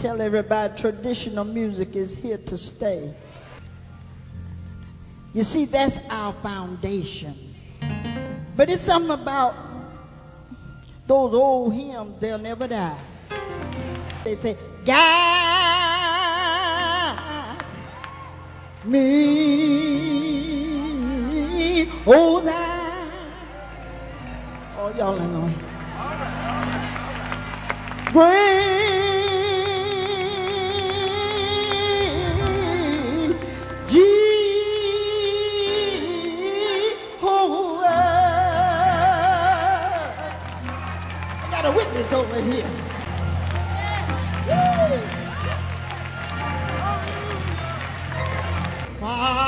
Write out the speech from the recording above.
Tell everybody traditional music is here to stay. You see, that's our foundation. But it's something about those old hymns, they'll never die. They say, guide me, oh thou. Oh, y'all ain't know. Great a witness over here. Woo.